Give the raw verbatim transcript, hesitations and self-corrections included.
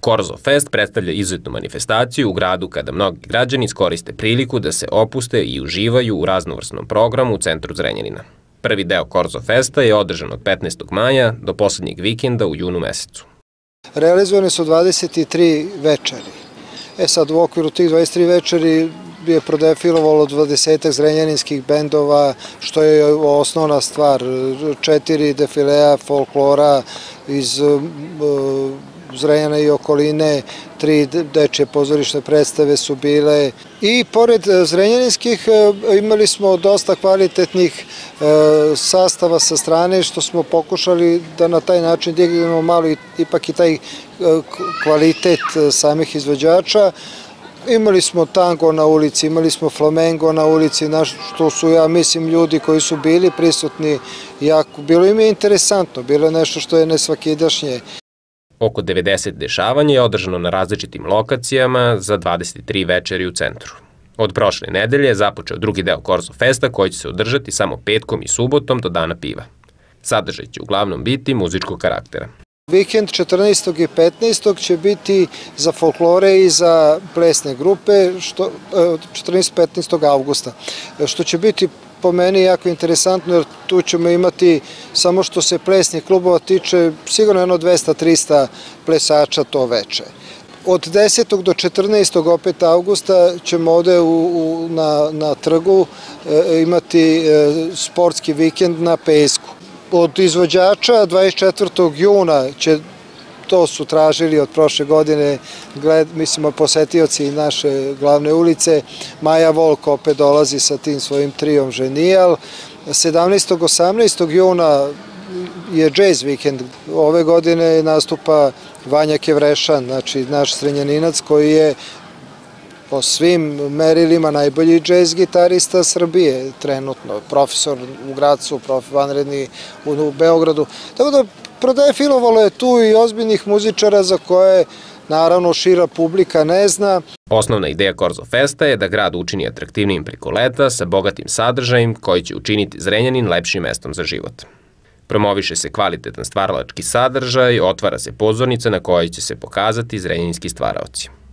Korzo Fest predstavlja izuzetnu manifestaciju u gradu kada mnogi građani iskoriste priliku da se opuste i uživaju u raznovrsnom programu u centru Zrenjanina. Prvi deo Korzo Festa je održan od petnaestog maja do poslednjeg vikenda u junu mesecu. Realizovane su dvadeset tri večeri. E sad, u okviru tih dvadeset tri večeri je prodefilovalo dvadesetak zrenjaninskih bendova, što je osnovna stvar. Četiri defilea folklora iz Zrenjanina i okoline, tri dečje pozorišne predstave su bile. I pored zrenjaninskih imali smo dosta kvalitetnih sastava sa strane, što smo pokušali da na taj način dignemo malo ipak i taj kvalitet samih izvođača. Imali smo tango na ulici, imali smo flamengo na ulici, što su, ja mislim, ljudi koji su bili prisutni jako. Bilo im je interesantno, bilo je nešto što je nesvakidašnje. Oko devedeset dešavanja je održano na različitim lokacijama za dvadeset tri večeri u centru. Od prošle nedelje je započeo drugi deo Korzo Festa koji će se održati samo petkom i subotom do dana piva. Sadržaj će uglavnom biti muzičkog karaktera. Vikend četrnaestog i petnaestog će biti za folklore i za plesne grupe, četrnaestog i petnaestog avgusta, što će biti po meni jako interesantno, jer tu ćemo imati, samo što se plesnih klubova tiče, sigurno jedno dvesta do trista plesača to veče. Od desetog do četrnaestog opet avgusta ćemo ovde na trgu imati sportski vikend na pesku. Od izvođača dvadeset četvrtog juna će, to su tražili od prošle godine, mislimo posetioci naše glavne ulice, Maja Volk opet dolazi sa tim svojim trijom Ženijal. sedamnaestog i osamnaestog juna je jazz vikend. Ove godine nastupa Vanja Kevrešan, znači naš Zrenjaninac koji je po svim merilima najbolji džez gitarista Srbije trenutno, profesor u Gracu, vanredni u Beogradu. Tako da prodefilovalo je tu i ozbiljnih muzičara za koje naravno šira publika ne zna. Osnovna ideja Korzo Festa je da grad učini atraktivnijim preko leta sa bogatim sadržajem koji će učiniti Zrenjanin lepšim mestom za život. Promoviše se kvalitetan stvaralački sadržaj, otvara se pozornica na kojoj će se pokazati zrenjaninski stvaraoci.